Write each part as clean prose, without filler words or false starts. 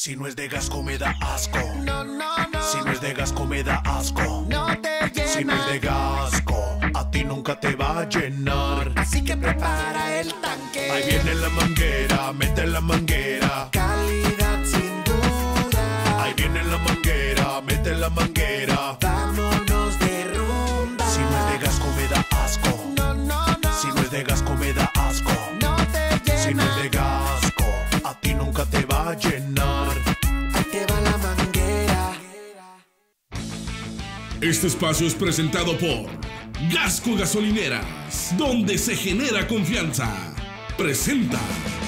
Si no es de Gasco me da asco. No, no, no. Si no es de Gasco me da asco. No te llena. Si no es de Gasco, a ti nunca te va a llenar. Así que prepara el tanque. Ahí viene la manguera, mete la manguera. Calidad sin duda. Ahí viene la manguera, mete la manguera. Vámonos de rumba. Si no es de Gasco me da asco. No, no, no. Si no es de Gasco me da asco. No te llena. Si no es de Gasco, a ti nunca te va a llenar. Ahí te va la manguera. Este espacio es presentado por Gasco Gasolineras, donde se genera confianza. Presenta.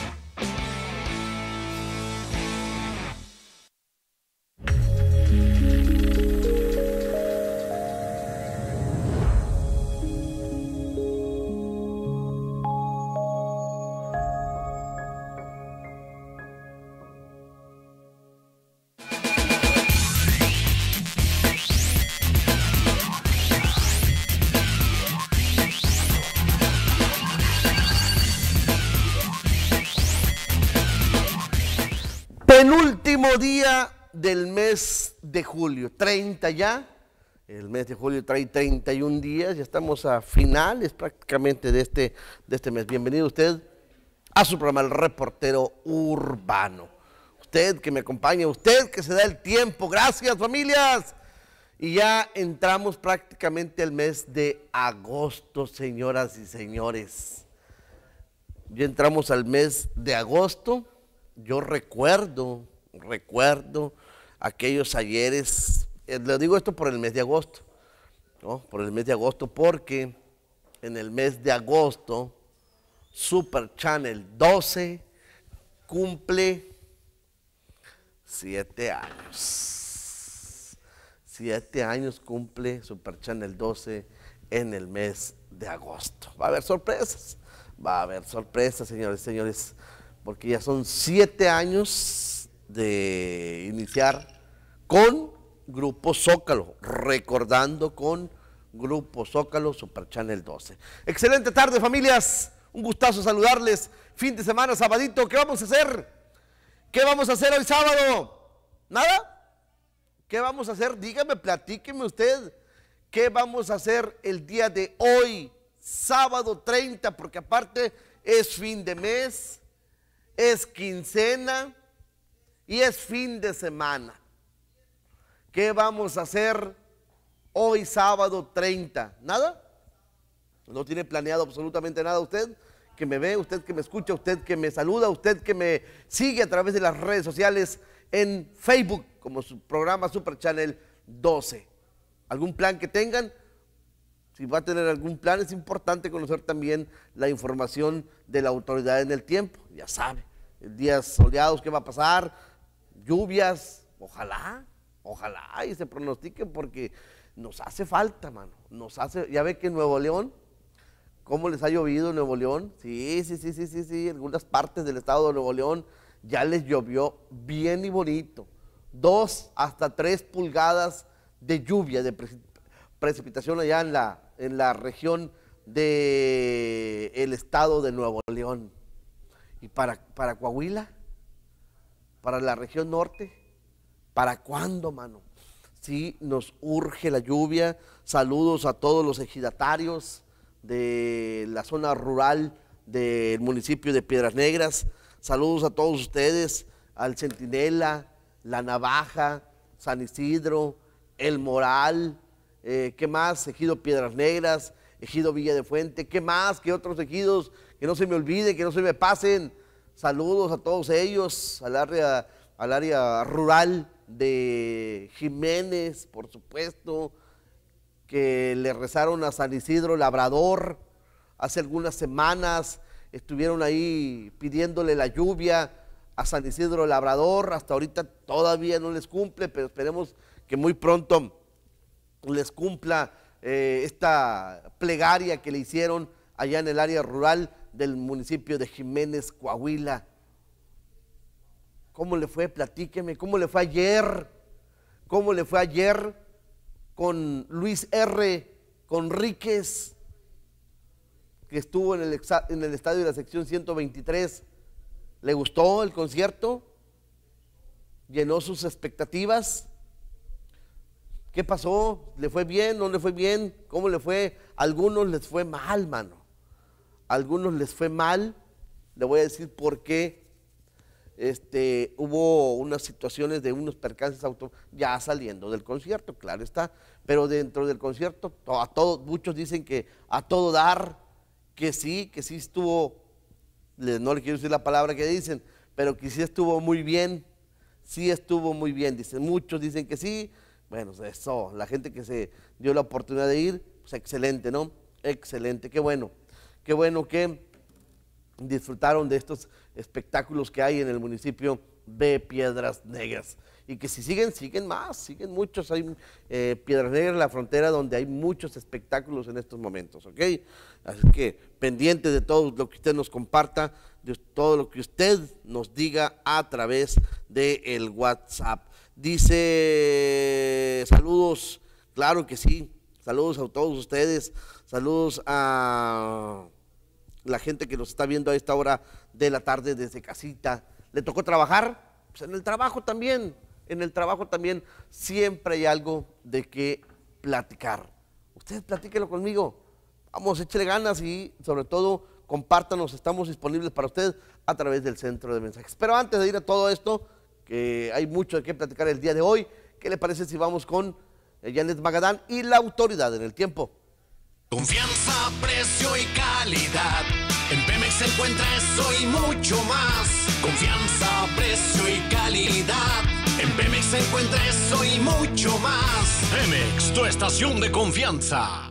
Penúltimo día del mes de julio, 30 ya, el mes de julio trae 31 días, ya estamos a finales prácticamente de este mes. Bienvenido usted a su programa El Reportero Urbano. Usted que me acompaña, usted que se da el tiempo, gracias familias. Y ya entramos prácticamente al mes de agosto, señoras y señores. Ya entramos al mes de agosto. Yo recuerdo aquellos ayeres, le digo esto por el mes de agosto, ¿no? Por el mes de agosto, porque en el mes de agosto Super Channel 12 cumple 7 años. 7 años cumple Super Channel 12 en el mes de agosto. Va a haber sorpresas, señores y señores. Porque ya son 7 años de iniciar con Grupo Zócalo, recordando con Grupo Zócalo Super Channel 12. Excelente tarde, familias, un gustazo saludarles. Fin de semana, sabadito, ¿qué vamos a hacer? ¿Qué vamos a hacer hoy sábado? ¿Nada? ¿Qué vamos a hacer? Dígame, platíqueme usted, ¿qué vamos a hacer el día de hoy, sábado 30? Porque aparte es fin de mes, es quincena y es fin de semana. ¿Qué vamos a hacer hoy sábado 30? ¿Nada? ¿No tiene planeado absolutamente nada usted que me ve, usted que me escucha, usted que me saluda, usted que me sigue a través de las redes sociales en Facebook como su programa Super Channel 12? ¿Algún plan que tengan? Si va a tener algún plan, es importante conocer también la información de la autoridad en el tiempo. Ya sabe, días soleados, ¿qué va a pasar? Lluvias, ojalá y se pronostiquen porque nos hace falta, mano. Ya ve que en Nuevo León, ¿cómo les ha llovido en Nuevo León? Sí, algunas partes del estado de Nuevo León ya les llovió bien y bonito. 2 hasta 3 pulgadas de lluvia, de precipitación allá en la región del estado de Nuevo León. ¿Y para Coahuila? ¿Para la región norte? ¿Para cuándo, mano? Sí, nos urge la lluvia. Saludos a todos los ejidatarios de la zona rural del municipio de Piedras Negras. Saludos a todos ustedes, al Centinela, La Navaja, San Isidro, El Moral, ¿qué más? Ejido Piedras Negras, Ejido Villa de Fuente, ¿qué más? ¿Qué otros ejidos? Que no se me olviden, que no se me pasen. Saludos a todos ellos, al área rural de Jiménez, por supuesto, que le rezaron a San Isidro Labrador. Hace algunas semanas estuvieron ahí pidiéndole la lluvia a San Isidro Labrador. Hasta ahorita todavía no les cumple, pero esperemos que muy pronto les cumpla esta plegaria que le hicieron allá en el área rural del municipio de Jiménez, Coahuila. ¿Cómo le fue? Platíqueme. ¿Cómo le fue ayer? ¿Cómo le fue ayer con Luis R. Conríquez, que estuvo en el estadio de la sección 123? ¿Le gustó el concierto? llenó sus expectativas. ¿Qué pasó? ¿Le fue bien? ¿No le fue bien? ¿Cómo le fue? A algunos les fue mal, mano. A algunos les fue mal. Le voy a decir por qué. Hubo unas situaciones de unos percances ya saliendo del concierto, claro está. Pero dentro del concierto, muchos dicen que a todo dar, que sí estuvo, no le quiero decir la palabra que dicen, pero que sí estuvo muy bien. Sí estuvo muy bien, dicen. Muchos dicen que sí. Bueno, eso, la gente que se dio la oportunidad de ir, pues excelente, ¿no? Excelente, qué bueno que disfrutaron de estos espectáculos que hay en el municipio de Piedras Negras. Y que si siguen más, siguen muchos. Hay Piedras Negras, la frontera, donde hay muchos espectáculos en estos momentos, ¿ok? Así que pendiente de todo lo que usted nos comparta, de todo lo que usted nos diga a través del WhatsApp. Dice, saludos, claro que sí, saludos a todos ustedes, saludos a la gente que nos está viendo a esta hora de la tarde desde casita. ¿Le tocó trabajar? Pues en el trabajo también siempre hay algo de qué platicar. Ustedes platíquenlo conmigo, vamos, échale ganas y sobre todo compártanos, estamos disponibles para usted a través del centro de mensajes. Pero antes de ir a todo esto, que hay mucho de qué platicar el día de hoy, ¿qué le parece si vamos con Janet Magadán y la autoridad en el tiempo? Confianza, precio y calidad. En Pemex encuentra eso y mucho más. Confianza, precio y calidad. En Pemex encuentra eso y mucho más. Pemex, tu estación de confianza.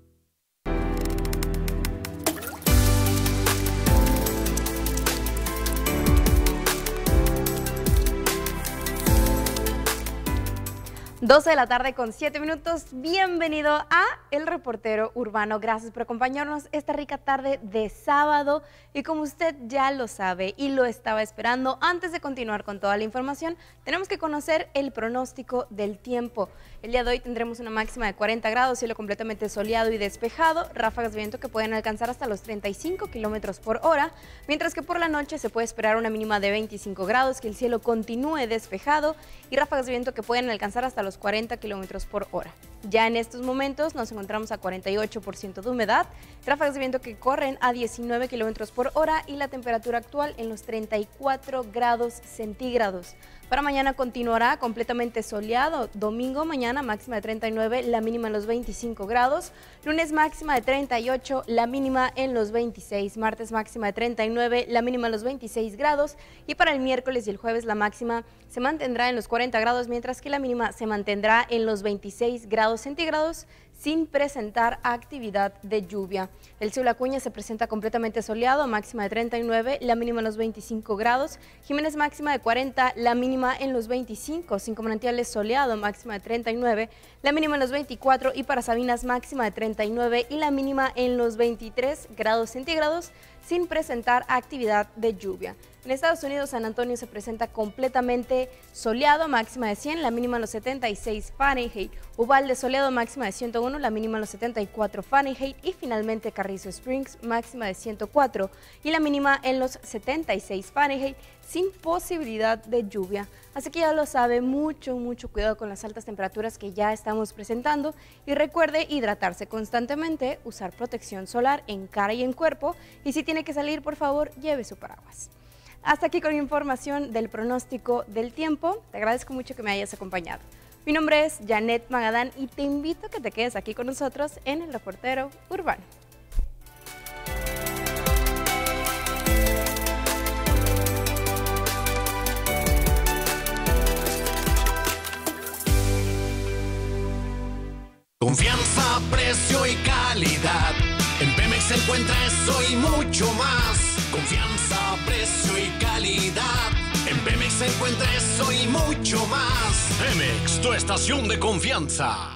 Doce de la tarde con 7 minutos. Bienvenido a El Reportero Urbano. Gracias por acompañarnos esta rica tarde de sábado. Y como usted ya lo sabe y lo estaba esperando, antes de continuar con toda la información, tenemos que conocer el pronóstico del tiempo. El día de hoy tendremos una máxima de 40 grados, cielo completamente soleado y despejado, ráfagas de viento que pueden alcanzar hasta los 35 kilómetros por hora, mientras que por la noche se puede esperar una mínima de 25 grados, que el cielo continúe despejado y ráfagas de viento que pueden alcanzar hasta los 40 kilómetros por hora. Ya en estos momentos nos encontramos a 48% de humedad, ráfagas de viento que corren a 19 kilómetros por hora y la temperatura actual en los 34 grados centígrados. Para mañana continuará completamente soleado. Domingo, mañana máxima de 39, la mínima en los 25 grados. Lunes máxima de 38, la mínima en los 26. Martes máxima de 39, la mínima en los 26 grados. Y para el miércoles y el jueves la máxima se mantendrá en los 40 grados, mientras que la mínima se mantendrá en los 26 grados centígrados, sin presentar actividad de lluvia. El Ciudad Acuña se presenta completamente soleado, máxima de 39, la mínima en los 25 grados. Jiménez máxima de 40, la mínima en los 25. Cinco Manantiales soleado, máxima de 39, la mínima en los 24. Y para Sabinas máxima de 39 y la mínima en los 23 grados centígrados, sin presentar actividad de lluvia. En Estados Unidos, San Antonio se presenta completamente soleado, máxima de 100, la mínima en los 76 Fahrenheit. Uvalde soleado, máxima de 101, la mínima en los 74 Fahrenheit. Y finalmente Carrizo Springs, máxima de 104 y la mínima en los 76 Fahrenheit, sin posibilidad de lluvia. Así que ya lo sabe, mucho cuidado con las altas temperaturas que ya estamos presentando. Y recuerde hidratarse constantemente, usar protección solar en cara y en cuerpo. Y si tiene que salir, por favor, lleve su paraguas. Hasta aquí con información del pronóstico del tiempo. Te agradezco mucho que me hayas acompañado. Mi nombre es Janet Magadán y te invito a que te quedes aquí con nosotros en El Reportero Urbano. Confianza, precio y calidad. En Pemex encuentra eso y mucho más. Confianza, precio y calidad. En Pemex encuentra eso y mucho más. Pemex, tu estación de confianza.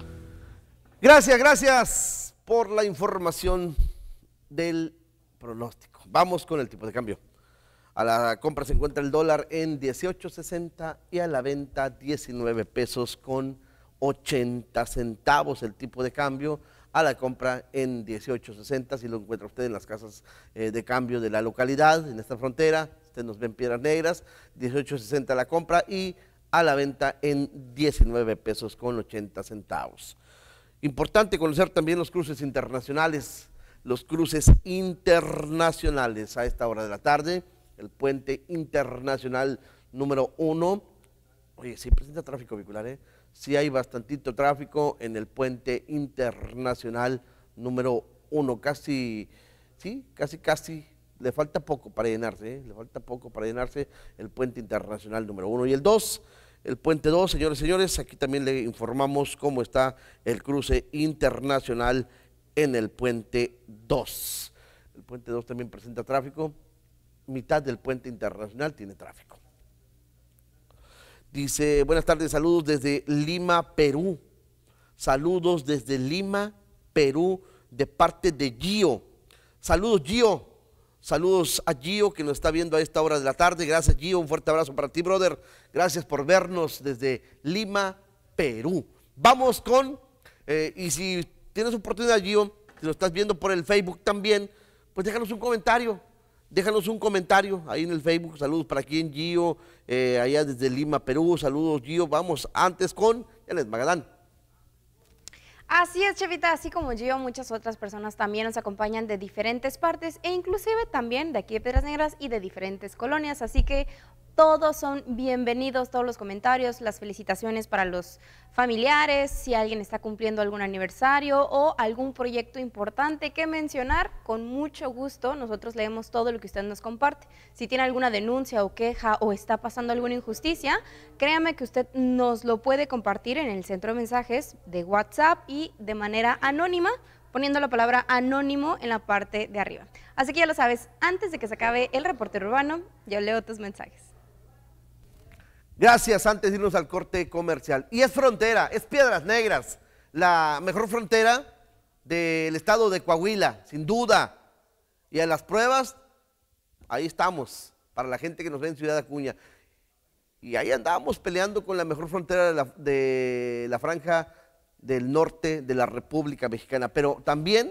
Gracias por la información del pronóstico. Vamos con el tipo de cambio. A la compra se encuentra el dólar en 18.60 y a la venta 19 pesos con 80 centavos el tipo de cambio. A la compra en 18.60, si lo encuentra usted en las casas de cambio de la localidad, en esta frontera. Usted nos ve en Piedras Negras, 18.60 la compra y a la venta en 19 pesos con 80 centavos. Importante conocer también los cruces internacionales. Los cruces internacionales a esta hora de la tarde. El puente internacional número 1. Oye, sí presenta tráfico vehicular, ¿eh? Sí hay bastantito tráfico en el puente internacional número 1. Casi, sí, casi. Le falta poco para llenarse, ¿eh? Le falta poco para llenarse el puente internacional número 1. Y el 2, el puente 2, señores y señores, aquí también le informamos cómo está el cruce internacional en el puente 2. El puente 2 también presenta tráfico. Mitad del puente internacional tiene tráfico. Dice, buenas tardes, saludos desde Lima, Perú. Saludos desde Lima, Perú, de parte de Gio. Saludos, Gio. Saludos a Gio, que nos está viendo a esta hora de la tarde. Gracias, Gio. Un fuerte abrazo para ti, brother. Gracias por vernos desde Lima, Perú. Vamos con, y si tienes oportunidad, Gio, si lo estás viendo por el Facebook también, pues déjanos un comentario. Déjanos un comentario ahí en el Facebook. Saludos para aquí en Gio, allá desde Lima, Perú. Saludos, Gio. Vamos antes con Janet Magadán. Así es, Chevita, así como yo, muchas otras personas también nos acompañan de diferentes partes e inclusive también de aquí de Piedras Negras y de diferentes colonias, así que todos son bienvenidos, todos los comentarios, las felicitaciones para los familiares, si alguien está cumpliendo algún aniversario o algún proyecto importante que mencionar, con mucho gusto nosotros leemos todo lo que usted nos comparte. Si tiene alguna denuncia o queja o está pasando alguna injusticia, créame que usted nos lo puede compartir en el centro de mensajes de WhatsApp y de manera anónima, poniendo la palabra anónimo en la parte de arriba. Así que ya lo sabes, antes de que se acabe el reportero urbano, yo leo tus mensajes. Gracias, antes de irnos al corte comercial. Y es frontera, es Piedras Negras, la mejor frontera del estado de Coahuila, sin duda. Y a las pruebas, ahí estamos, para la gente que nos ve en Ciudad Acuña. Y ahí andamos peleando con la mejor frontera de la franja del norte de la República Mexicana. Pero también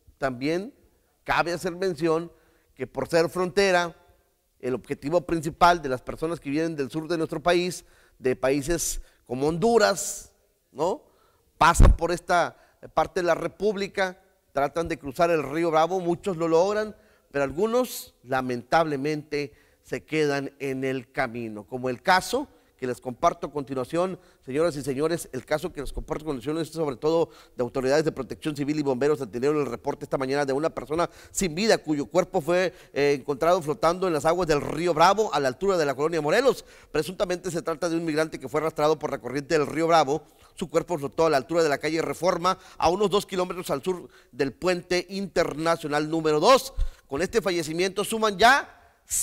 cabe hacer mención que por ser frontera, el objetivo principal de las personas que vienen del sur de nuestro país, de países como Honduras, ¿no? Pasan por esta parte de la República, tratan de cruzar el río Bravo, muchos lo logran, pero algunos lamentablemente se quedan en el camino, como el caso que les comparto a continuación, señoras y señores. El caso que les comparto a continuación es sobre todo de autoridades de protección civil y bomberos. Atendieron el reporte esta mañana de una persona sin vida cuyo cuerpo fue encontrado flotando en las aguas del río Bravo a la altura de la colonia Morelos. Presuntamente se trata de un migrante que fue arrastrado por la corriente del río Bravo. Su cuerpo flotó a la altura de la calle Reforma, a unos 2 kilómetros al sur del puente internacional número 2. Con este fallecimiento suman ya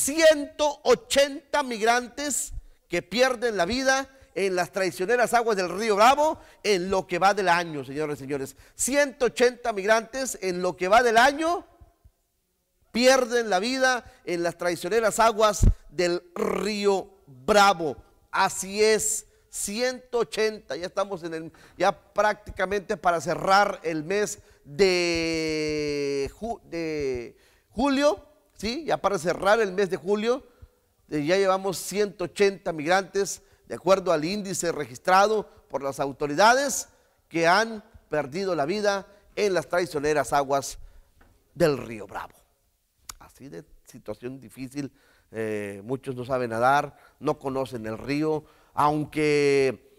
180 migrantes que pierden la vida en las traicioneras aguas del río Bravo en lo que va del año, señores y señores. 180 migrantes en lo que va del año pierden la vida en las traicioneras aguas del río Bravo. Así es, 180, ya estamos ya prácticamente para cerrar el mes de julio, ¿sí? Ya para cerrar el mes de julio. Ya llevamos 180 migrantes, de acuerdo al índice registrado por las autoridades, que han perdido la vida en las traicioneras aguas del río Bravo. Así de situación difícil, muchos no saben nadar, no conocen el río, aunque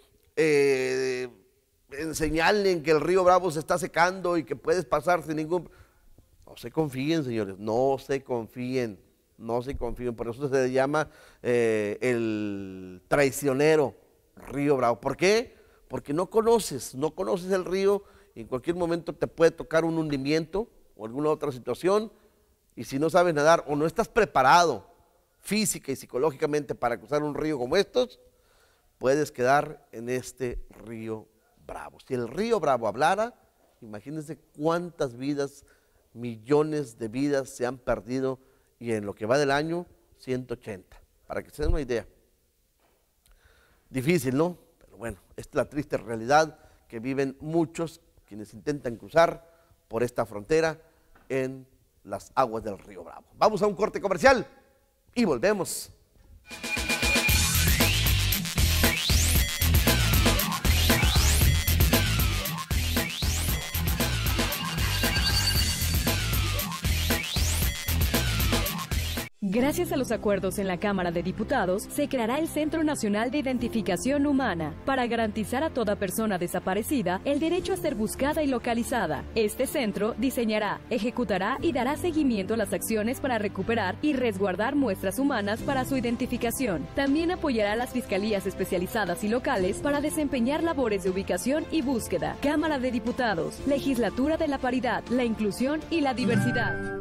señalen que el río Bravo se está secando y que puedes pasar sin ningún... No se confíen, señores, no se confíen. No se confíen, por eso se llama el traicionero río Bravo. ¿Por qué? Porque no conoces el río y en cualquier momento te puede tocar un hundimiento o alguna otra situación, y si no sabes nadar o no estás preparado física y psicológicamente para cruzar un río como estos, puedes quedar en este río Bravo. Si el río Bravo hablara, imagínense cuántas vidas, millones de vidas se han perdido. Y en lo que va del año, 180, para que se den una idea. Difícil, ¿no? Pero bueno, esta es la triste realidad que viven muchos quienes intentan cruzar por esta frontera en las aguas del río Bravo. Vamos a un corte comercial y volvemos. Gracias a los acuerdos en la Cámara de Diputados, se creará el Centro Nacional de Identificación Humana para garantizar a toda persona desaparecida el derecho a ser buscada y localizada. Este centro diseñará, ejecutará y dará seguimiento a las acciones para recuperar y resguardar muestras humanas para su identificación. También apoyará a las fiscalías especializadas y locales para desempeñar labores de ubicación y búsqueda. Cámara de Diputados, Legislatura de la Paridad, la Inclusión y la Diversidad.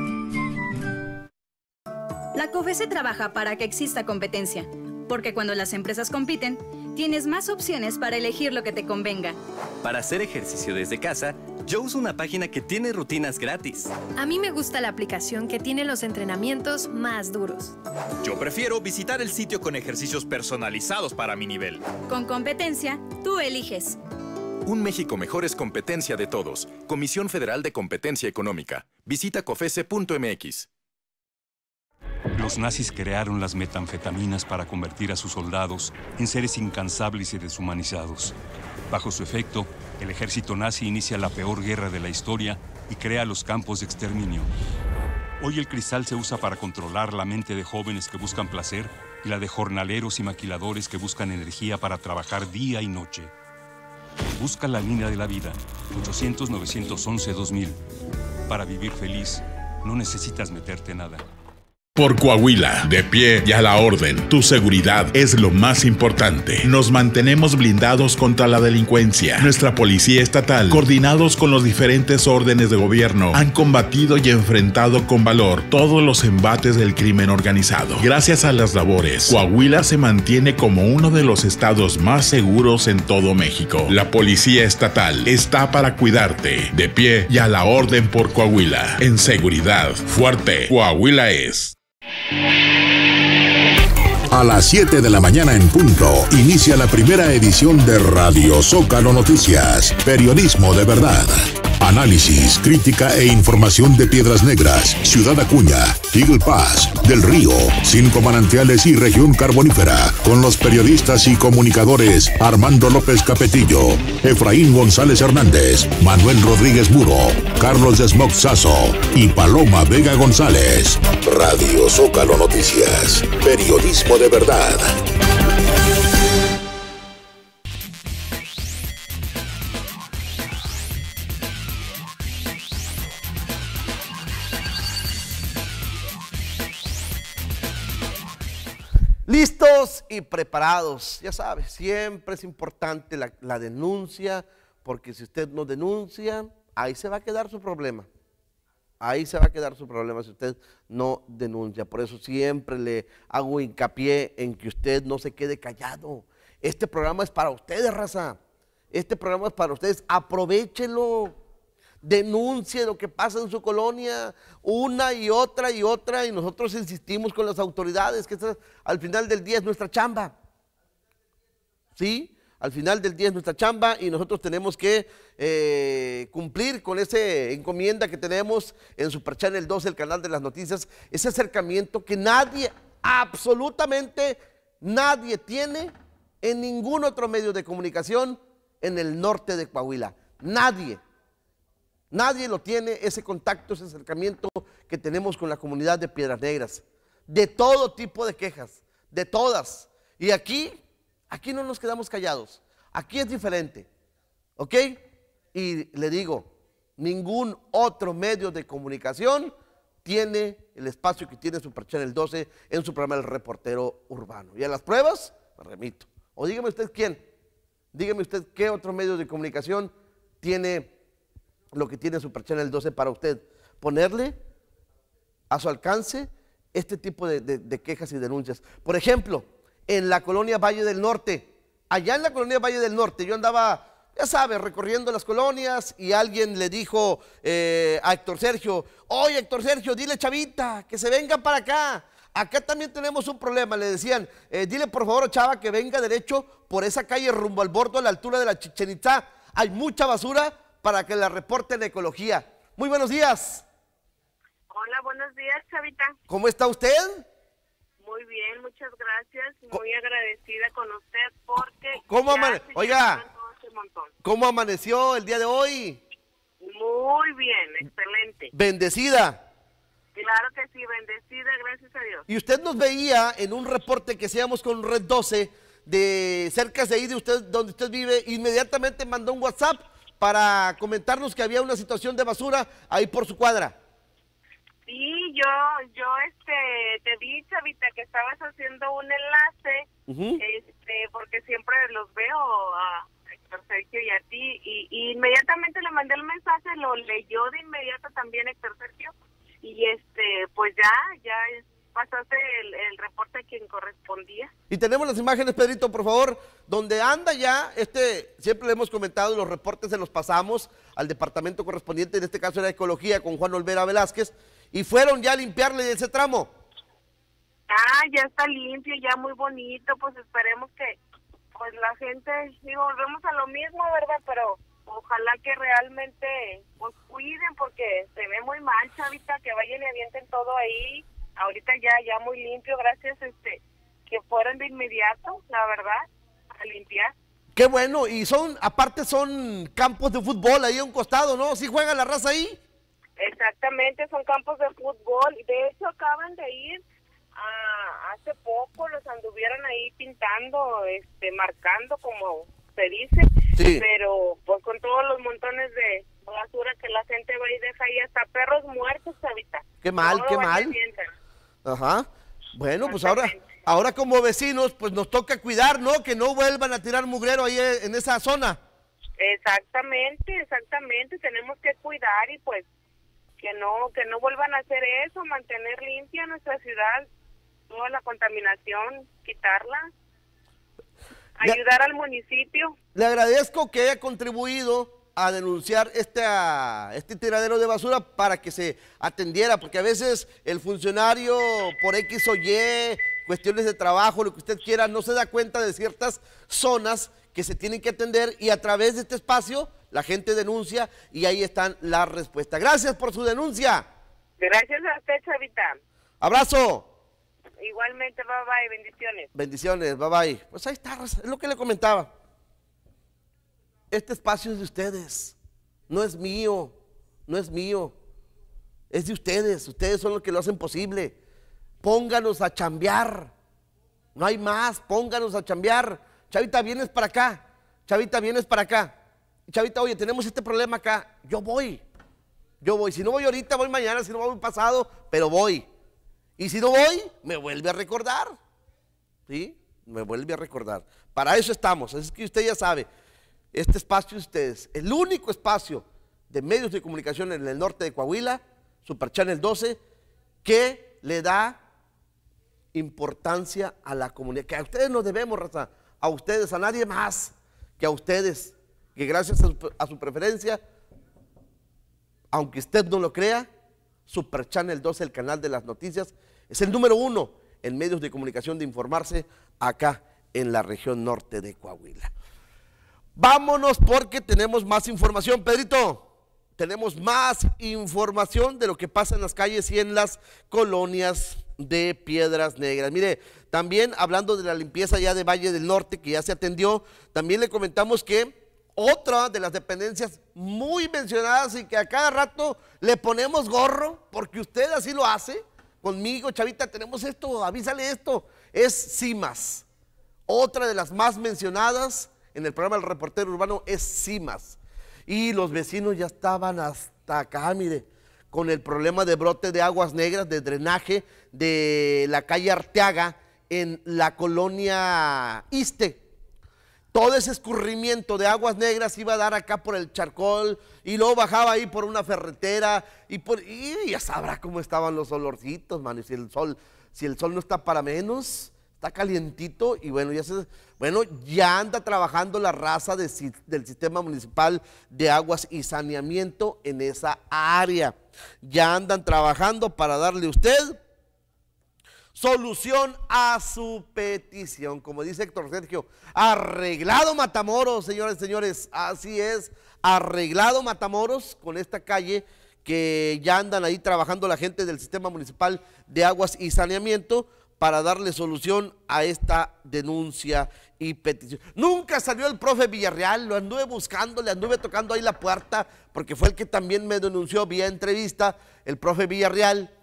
La COFESE trabaja para que exista competencia, porque cuando las empresas compiten, tienes más opciones para elegir lo que te convenga. Para hacer ejercicio desde casa, yo uso una página que tiene rutinas gratis. A mí me gusta la aplicación que tiene los entrenamientos más duros. Yo prefiero visitar el sitio con ejercicios personalizados para mi nivel. Con competencia, tú eliges. Un México mejor es competencia de todos. Comisión Federal de Competencia Económica. Visita cofese.mx. Los nazis crearon las metanfetaminas para convertir a sus soldados en seres incansables y deshumanizados. Bajo su efecto, el ejército nazi inicia la peor guerra de la historia y crea los campos de exterminio. Hoy el cristal se usa para controlar la mente de jóvenes que buscan placer y la de jornaleros y maquiladores que buscan energía para trabajar día y noche. Busca la línea de la vida, 800-911-2000. Para vivir feliz, no necesitas meterte nada. Por Coahuila, de pie y a la orden, tu seguridad es lo más importante. Nos mantenemos blindados contra la delincuencia. Nuestra policía estatal, coordinados con los diferentes órdenes de gobierno, han combatido y enfrentado con valor todos los embates del crimen organizado. Gracias a las labores, Coahuila se mantiene como uno de los estados más seguros en todo México. La policía estatal está para cuidarte, de pie y a la orden por Coahuila. En seguridad, fuerte, Coahuila es. A las 7 de la mañana en punto, inicia la primera edición de Radio Zócalo Noticias. Periodismo de verdad. Análisis, crítica e información de Piedras Negras, Ciudad Acuña, Eagle Pass, Del Río, 5 Manantiales y Región Carbonífera, con los periodistas y comunicadores Armando López Capetillo, Efraín González Hernández, Manuel Rodríguez Muro, Carlos Desmoc Sazo y Paloma Vega González. Radio Zócalo Noticias. Periodismo de verdad. Listos y preparados. Ya sabe, siempre es importante la denuncia, porque si usted no denuncia, ahí se va a quedar su problema. Ahí se va a quedar su problema si usted no denuncia. Por eso siempre le hago hincapié en que usted no se quede callado. Este programa es para ustedes, raza. Este programa es para ustedes. Aprovéchelo. Denuncie lo que pasa en su colonia, una y otra, y nosotros insistimos con las autoridades, que esta, al final del día es nuestra chamba. ¿Sí? Al final del día es nuestra chamba y nosotros tenemos que cumplir con esa encomienda que tenemos en Super Channel 2, el canal de las noticias, ese acercamiento que nadie, absolutamente nadie tiene en ningún otro medio de comunicación en el norte de Coahuila. Nadie. Nadie lo tiene, ese contacto, ese acercamiento que tenemos con la comunidad de Piedras Negras. De todo tipo de quejas, de todas. Y aquí no nos quedamos callados. Aquí es diferente, ¿ok? Y le digo, ningún otro medio de comunicación tiene el espacio que tiene Super Channel 12 en su programa El Reportero Urbano. Y a las pruebas, me remito. O dígame usted quién. Dígame usted qué otro medio de comunicación tiene lo que tiene Super Channel 12 para usted, ponerle a su alcance este tipo de quejas y denuncias. Por ejemplo, en la colonia Valle del Norte, allá en la colonia Valle del Norte, yo andaba, ya sabe, recorriendo las colonias y alguien le dijo a Héctor Sergio, oye Héctor Sergio, dile Chavita, que se venga para acá. Acá también tenemos un problema, le decían, dile por favor a Chava que venga derecho por esa calle rumbo al bordo a la altura de la Chichén Itzá. Hay mucha basura para que la reporten Ecología. Muy buenos días. Hola, buenos días, Chavita. ¿Cómo está usted? Muy bien, muchas gracias. Muy agradecida con usted porque... Oiga, ¿cómo amaneció el día de hoy? Muy bien, excelente. ¿Bendecida? Claro que sí, bendecida, gracias a Dios. Y usted nos veía en un reporte que hacíamos con Red 12 de cerca de ahí de usted, donde usted vive, inmediatamente mandó un WhatsApp para comentarnos que había una situación de basura ahí por su cuadra. Sí, yo te vi, Chavita, que estabas haciendo un enlace, porque siempre los veo a Héctor Sergio y a ti, y inmediatamente le mandé el mensaje, lo leyó de inmediato también Héctor Sergio, y pues ya pasaste el reporte a quien correspondía. Y tenemos las imágenes, Pedrito, por favor, donde anda ya, siempre le hemos comentado, los reportes se los pasamos al departamento correspondiente, en este caso era Ecología, con Juan Olvera Velázquez, y fueron ya a limpiarle ese tramo. Ya está limpio, ya muy bonito, pues esperemos que pues la gente, volvemos a lo mismo, ¿verdad? Pero ojalá que realmente pues cuiden, porque se ve muy mal, Chavita, que vayan y avienten todo ahí. Ahorita ya muy limpio, gracias que fueron de inmediato, la verdad, a limpiar. Qué bueno, y aparte son campos de fútbol ahí a un costado, ¿no? ¿Sí juega la raza ahí? Exactamente, son campos de fútbol, de hecho acaban de ir, hace poco los anduvieron ahí pintando, marcando, como se dice, sí. Pero pues con todos los montones de basura que la gente va y deja ahí, hasta perros muertos, Chavita. Qué mal, qué mal. Ajá. Bueno, pues ahora como vecinos, pues nos toca cuidar, ¿no? Que no vuelvan a tirar mugrero ahí en esa zona. Exactamente, tenemos que cuidar y pues que no vuelvan a hacer eso, mantener limpia nuestra ciudad, toda la contaminación, quitarla, ayudar al municipio. Le agradezco que haya contribuido a denunciar este tiradero de basura para que se atendiera, porque a veces el funcionario por X o Y, cuestiones de trabajo, lo que usted quiera, no se da cuenta de ciertas zonas que se tienen que atender, y a través de este espacio la gente denuncia y ahí están las respuestas. Gracias por su denuncia. Gracias a usted, Chavita. Abrazo. Igualmente, bye bye, bendiciones. Bendiciones, bye bye. Pues ahí está, es lo que le comentaba. Este espacio es de ustedes, no es mío, es de ustedes son los que lo hacen posible. Pónganos a chambear, no hay más, pónganos a chambear. Chavita, vienes para acá, Chavita, vienes para acá. Chavita, oye, tenemos este problema acá, yo voy, si no voy ahorita, voy mañana, si no voy pasado, pero voy. Y si no voy, me vuelve a recordar, ¿sí? Me vuelve a recordar. Para eso estamos, es que usted ya sabe. Este espacio de ustedes, el único espacio de medios de comunicación en el norte de Coahuila, Super Channel 12, que le da importancia a la comunidad, que a ustedes nos debemos, raza, a ustedes, a nadie más que a ustedes, que gracias a su preferencia, aunque usted no lo crea, Super Channel 12, el canal de las noticias, es el número 1 en medios de comunicación de informarse acá en la región norte de Coahuila. Vámonos porque tenemos más información, Pedrito. Tenemos más información de lo que pasa en las calles y en las colonias de Piedras Negras. Mire, también hablando de la limpieza ya de Valle del Norte, que ya se atendió, también le comentamos que otra de las dependencias muy mencionadas y que a cada rato le ponemos gorro, porque usted así lo hace, conmigo, Chavita, tenemos esto, avísale esto, es CIMAS. Otra de las más mencionadas en el programa El Reportero Urbano es CIMAS. Y los vecinos ya estaban hasta acá, mire, con el problema de brote de aguas negras, de drenaje de la calle Arteaga en la colonia Iste. Todo ese escurrimiento de aguas negras iba a dar acá por el charcol y luego bajaba ahí por una ferretera y ya sabrá cómo estaban los olorcitos, mano. Y si el sol no está para menos, está calientito y bueno, ya anda trabajando la raza del Sistema Municipal de Aguas y Saneamiento en esa área. Ya andan trabajando para darle a usted solución a su petición. Como dice Héctor Sergio, arreglado Matamoros, señores y señores, así es, arreglado Matamoros con esta calle que ya andan ahí trabajando la gente del Sistema Municipal de Aguas y Saneamiento para darle solución a esta denuncia y petición. Nunca salió el profe Villarreal, lo anduve buscando, le anduve tocando ahí la puerta, porque fue el que también me denunció vía entrevista, el profe Villarreal,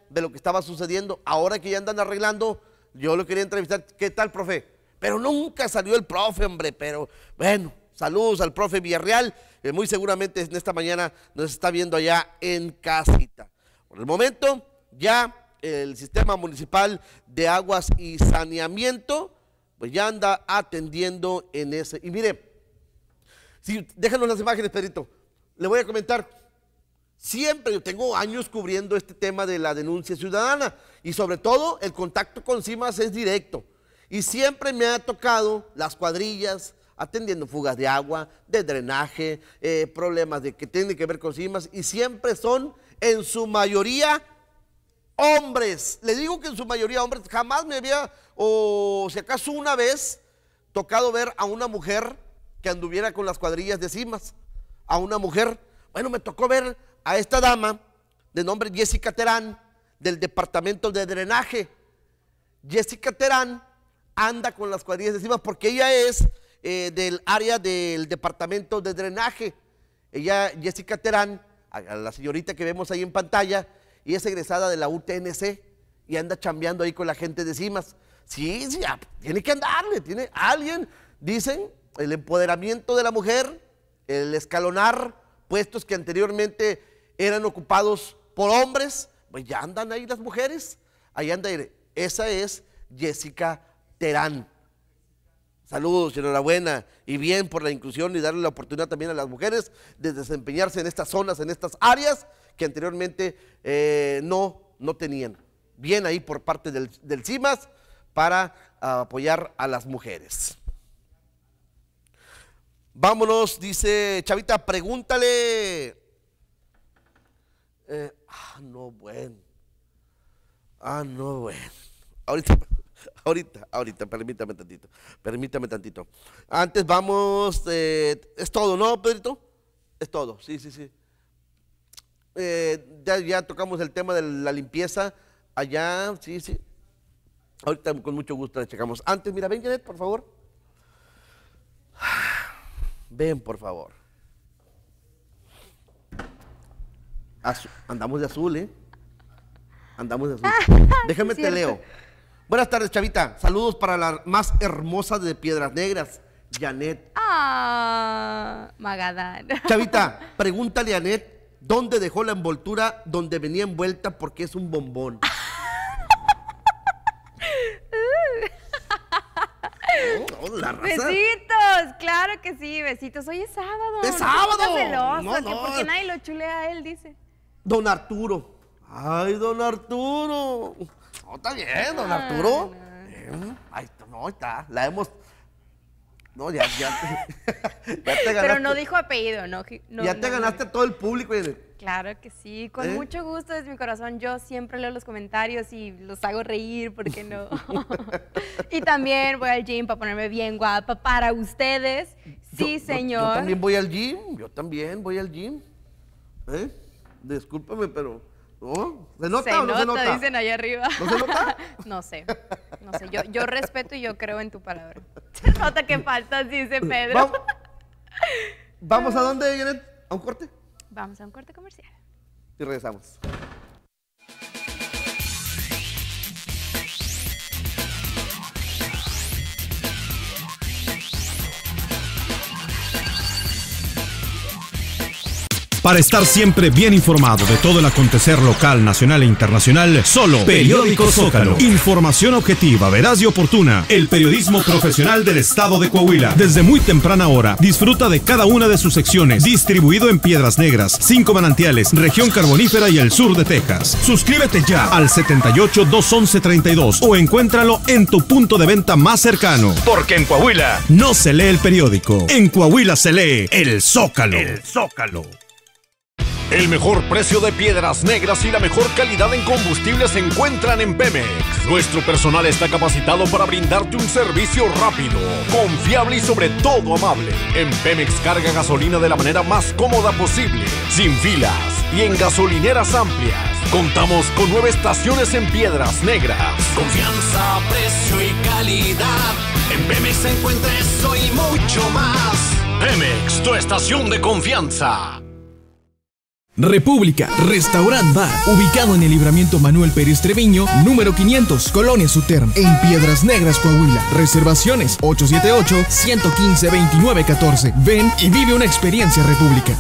de lo que estaba sucediendo. Ahora que ya andan arreglando, yo lo quería entrevistar. ¿Qué tal, profe? Pero nunca salió el profe, hombre. Pero bueno, saludos al profe Villarreal. Muy seguramente en esta mañana nos está viendo allá en casita. Por el momento, ya el sistema municipal de aguas y saneamiento, pues ya anda atendiendo en ese. Y mire, si, déjanos las imágenes, Pedrito. Le voy a comentar. Siempre, yo tengo años cubriendo este tema de la denuncia ciudadana y sobre todo el contacto con CIMAS es directo. Y siempre me ha tocado las cuadrillas atendiendo fugas de agua, de drenaje, problemas de que tienen que ver con CIMAS y siempre son en su mayoría hombres. Le digo que en su mayoría hombres. Jamás me había, o si acaso una vez, tocado ver a una mujer que anduviera con las cuadrillas de CIMAS. A una mujer, bueno, me tocó ver a esta dama de nombre Jessica Terán del departamento de drenaje. Jessica Terán anda con las cuadrillas de CIMAS porque ella es del área del departamento de drenaje. Ella, Jessica Terán, a la señorita que vemos ahí en pantalla, y es egresada de la UTNC y anda chambeando ahí con la gente de CIMAS. Sí, tiene que andarle, tiene alguien, dicen, el empoderamiento de la mujer, el escalonar puestos que anteriormente eran ocupados por hombres, pues ya andan ahí las mujeres, ahí anda, esa es Jessica Terán. Saludos, enhorabuena y bien por la inclusión y darle la oportunidad también a las mujeres de desempeñarse en estas zonas, en estas áreas que anteriormente no tenían. Bien ahí por parte del CIMAS para apoyar a las mujeres. Vámonos, dice Chavita, pregúntale. No, bueno. Ahorita, permítame tantito. Antes vamos, es todo, ¿no, Pedrito? Es todo, sí. Ya tocamos el tema de la limpieza allá, sí. Ahorita con mucho gusto le checamos. Antes, mira, ven, Janet, por favor. Ven, por favor. Andamos de azul, ¿eh? Andamos de azul. Déjame te leo. Buenas tardes, Chavita. Saludos para la más hermosa de Piedras Negras, Janet. Magadán. Chavita, pregúntale a Janet dónde dejó la envoltura donde venía envuelta porque es un bombón. La raza. Besitos, claro que sí, besitos. Hoy es sábado. ¡Es sábado! Celoso, que porque nadie lo chulea a él, dice. Don Arturo. Ay, don Arturo. No, está bien, don Arturo. Ahí está. La hemos. No, ya te ganaste. Pero no dijo apellido, no. Ya te ganaste a todo el público. Claro que sí, con mucho gusto desde mi corazón. Yo siempre leo los comentarios y los hago reír, ¿por qué no? Y también voy al gym para ponerme bien guapa para ustedes. Sí, señor. Yo también voy al gym. Discúlpame, pero ¿no? ¿Se nota o no se nota? Dicen allá arriba. ¿No se nota? No sé. Yo respeto y yo creo en tu palabra. Se nota que faltas, dice Pedro. ¿Vamos a dónde, Janet? ¿A un corte? Vamos a un corte comercial. Y regresamos. Para estar siempre bien informado de todo el acontecer local, nacional e internacional, solo Periódico Zócalo. Información objetiva, veraz y oportuna. El periodismo profesional del estado de Coahuila. Desde muy temprana hora, disfruta de cada una de sus secciones. Distribuido en Piedras Negras, 5 Manantiales, región carbonífera y el sur de Texas. Suscríbete ya al 78-211-32 o encuéntralo en tu punto de venta más cercano. Porque en Coahuila no se lee el periódico. En Coahuila se lee el Zócalo. El Zócalo. El mejor precio de Piedras Negras y la mejor calidad en combustible se encuentran en Pemex. Nuestro personal está capacitado para brindarte un servicio rápido, confiable y sobre todo amable. En Pemex carga gasolina de la manera más cómoda posible, sin filas y en gasolineras amplias. Contamos con 9 estaciones en Piedras Negras. Confianza, precio y calidad. En Pemex se encuentra eso y mucho más. Pemex, tu estación de confianza. República, Restaurant Bar, ubicado en el Libramiento Manuel Pérez Treviño, número 500, Colonia Suterm, en Piedras Negras, Coahuila. Reservaciones 878-115-2914. Ven y vive una experiencia República.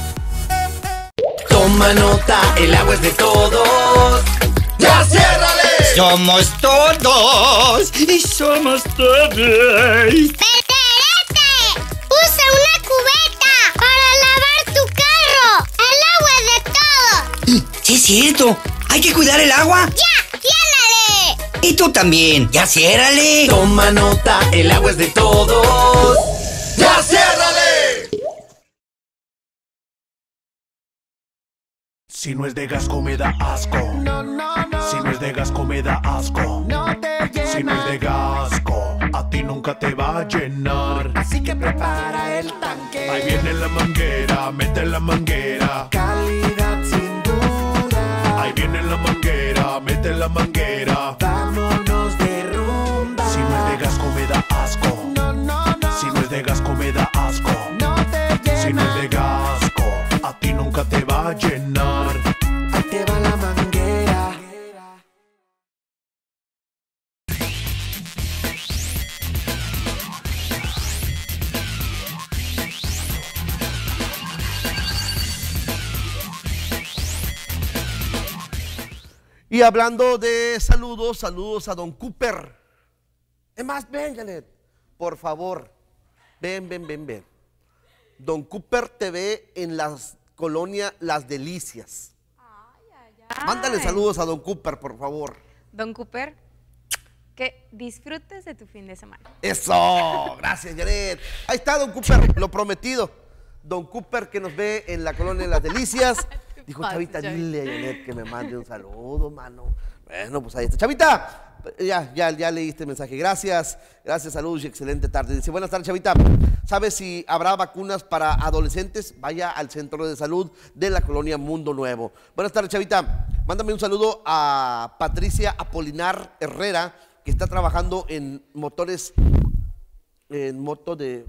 Toma nota, el agua es de todos. ¡Ya ciérrale! Somos todos y somos todos. ¡Perterete! ¡Usa una cubeta para lavar tu carro! ¡El agua es de todos! Sí, es cierto. Hay que cuidar el agua. ¡Ya! ¡Ciérrale! Y tú también. ¡Ya ciérrale! Toma nota, el agua es de todos. ¡Ya ciérrale! Si no es de Gasco me da asco. No, no, no. Si no es de Gasco me da asco. No te llena. Si no es de Gasco, a ti nunca te va a llenar. Así que prepara el tanque. Ahí viene la manguera, mete la manguera. Calidad sin duda. Ahí viene la manguera, mete la manguera. Vámonos de rumba. Si no es de Gasco me da asco. No, no, no. Si no es de Gasco me da asco. No te llena. Si no es de Gasco, a ti nunca te va a llenar. Ahí te va la manguera. Y hablando de saludos, saludos a don Cooper. Es más, ven, Janet, por favor. Ven, ven, ven, ven. Don Cooper te ve en la colonia Las Delicias. Mándale saludos a don Cooper, por favor. Don Cooper, que disfrutes de tu fin de semana. Eso, gracias, Janet. Ahí está don Cooper, lo prometido. Don Cooper que nos ve en la colonia Las Delicias. Dijo, Chavita, dile a Janet que me mande un saludo, mano. Bueno, pues ahí está. Chavita, ya leíste el mensaje. Gracias, saludos y excelente tarde. Dice, buenas tardes, Chavita. ¿Sabes si habrá vacunas para adolescentes? Vaya al centro de salud de la colonia Mundo Nuevo. Buenas tardes, Chavita. Mándame un saludo a Patricia Apolinar Herrera, que está trabajando en motores, en moto de,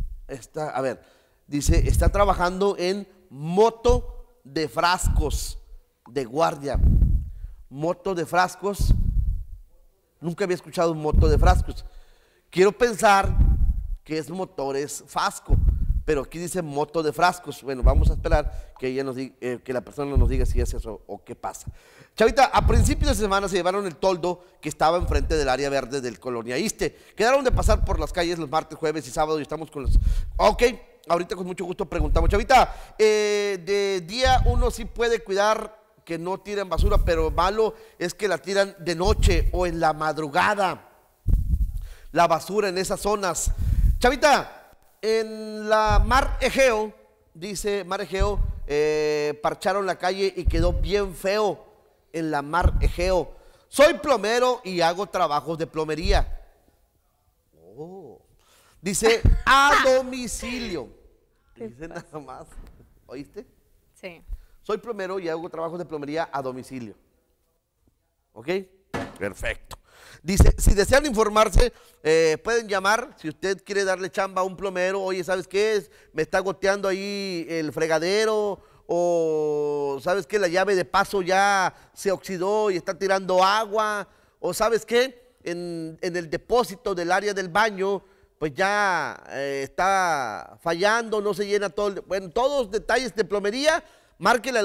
dice, está trabajando en moto de frascos de guardia. Moto de frascos. Nunca había escuchado un moto de frascos. Quiero pensar que es motores Fasco, pero aquí dice moto de frascos. Bueno, vamos a esperar que ella nos diga, que la persona nos diga si es eso o qué pasa. Chavita, a principios de semana se llevaron el toldo que estaba enfrente del área verde del Colonia Iste. Quedaron de pasar por las calles los martes, jueves y sábado y estamos con los... Ok, ahorita con mucho gusto preguntamos. Chavita, de día uno sí puede cuidar que no tiren basura, pero malo es que la tiran de noche o en la madrugada. La basura en esas zonas. Chavita, en la Mar Egeo, dice Mar Egeo, parcharon la calle y quedó bien feo en la Mar Egeo. Soy plomero y hago trabajos de plomería. Oh. Dice a domicilio. Dice nada más. ¿Oíste? Sí. Soy plomero y hago trabajos de plomería a domicilio. ¿Ok? Perfecto. Dice, si desean informarse, pueden llamar, si usted quiere darle chamba a un plomero, oye, ¿sabes qué? Me está goteando ahí el fregadero, o ¿sabes qué? La llave de paso ya se oxidó y está tirando agua, o ¿sabes qué? En el depósito del área del baño, pues ya está fallando, no se llena todo. Bueno, todos detalles de plomería, márquela al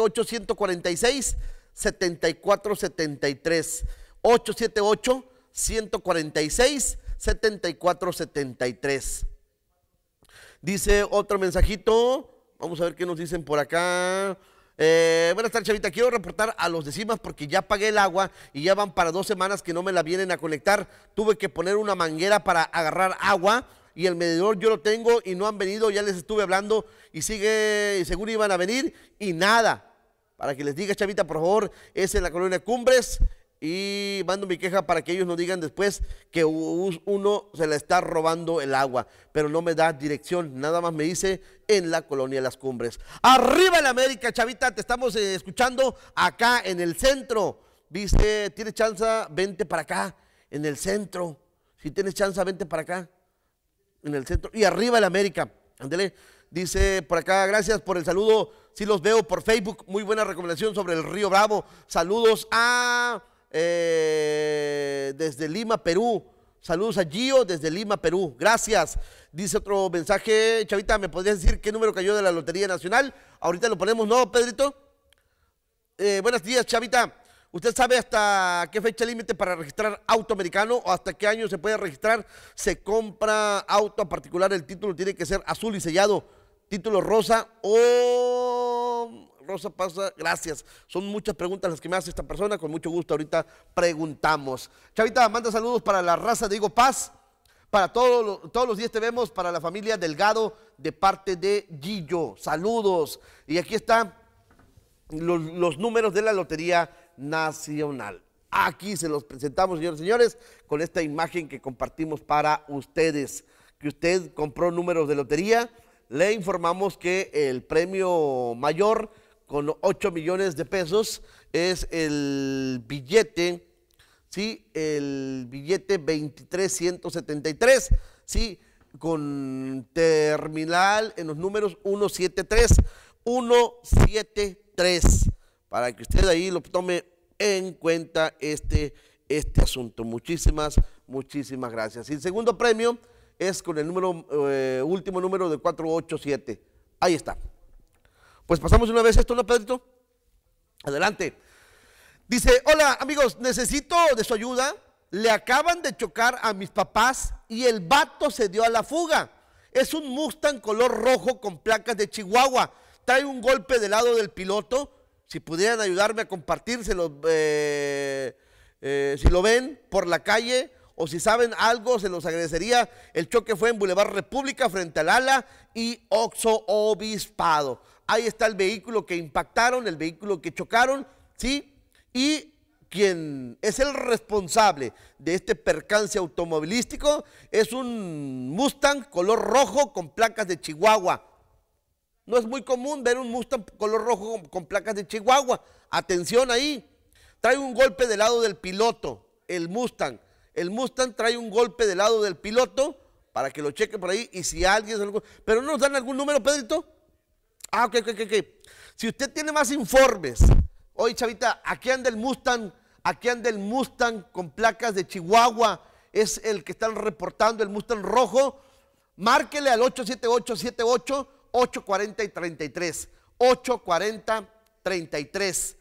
878-146-7473. 878-146-7473. Dice otro mensajito. Vamos a ver qué nos dicen por acá. Buenas tardes, Chavita. Quiero reportar a los de CIMAS porque ya pagué el agua y ya van para 2 semanas que no me la vienen a conectar. Tuve que poner una manguera para agarrar agua y el medidor yo lo tengo y no han venido. Ya les estuve hablando y seguro iban a venir y nada. Para que les diga, Chavita, por favor, es en la colonia Cumbres. Y mando mi queja para que ellos nos digan después que uno se le está robando el agua, pero no me da dirección, nada más me dice en la colonia Las Cumbres. ¡Arriba el América, Chavita! Te estamos escuchando acá en el centro. Dice, ¿tienes chance? Vente para acá, en el centro. Si tienes chance, vente para acá, en el centro. Y arriba el América, ándele. Dice por acá, gracias por el saludo. sí los veo por Facebook. Muy buena recomendación sobre el Río Bravo. Saludos a desde Lima, Perú. Saludos a Gio desde Lima, Perú. Gracias. Dice otro mensaje, Chavita, ¿me podrías decir qué número cayó de la Lotería Nacional? Ahorita lo ponemos, ¿no, Pedrito? Buenos días, Chavita. ¿Usted sabe hasta qué fecha límite para registrar auto americano o hasta qué año se puede registrar? Se compra auto a particular, el título tiene que ser azul y sellado. Título rosa o rosa pasa. Gracias. Son muchas preguntas las que me hace esta persona. Con mucho gusto ahorita preguntamos. Chavita, manda saludos para la raza de Higo Paz. Para todos los días te vemos. Para la familia Delgado de parte de Gillo. Saludos. Y aquí están los números de la Lotería Nacional. Aquí se los presentamos, señores y señores, con esta imagen que compartimos para ustedes. Que usted compró números de lotería. Le informamos que el premio mayor con 8 millones de pesos es el billete, ¿sí? El billete 23173, ¿sí? Con terminal en los números 173, 173, para que usted ahí lo tome en cuenta este asunto. Muchísimas gracias. Y el segundo premio es con el número, último número de 487. Ahí está. Pues pasamos una vez esto, ¿no, Pedrito? Adelante. Dice, hola amigos, necesito de su ayuda. Le acaban de chocar a mis papás y el vato se dio a la fuga. Es un Mustang color rojo con placas de Chihuahua. Trae un golpe del lado del piloto. Si pudieran ayudarme a compartírselo, si lo ven por la calle o si saben algo, se los agradecería. El choque fue en Boulevard República frente al Ala y Oxo Obispado. Ahí está el vehículo que impactaron, el vehículo que chocaron, ¿sí? Y quien es el responsable de este percance automovilístico es un Mustang color rojo con placas de Chihuahua. No es muy común ver un Mustang color rojo con placas de Chihuahua. Atención ahí. Trae un golpe del lado del piloto, el Mustang. El Mustang trae un golpe del lado del piloto para que lo cheque por ahí y si alguien... ¿Pero no nos dan algún número, Pedrito? Ah, ok. Si usted tiene más informes, oye, Chavita, aquí anda el Mustang con placas de Chihuahua, es el que están reportando, el Mustang rojo, márquele al 878-78-840 y 33, 840-33,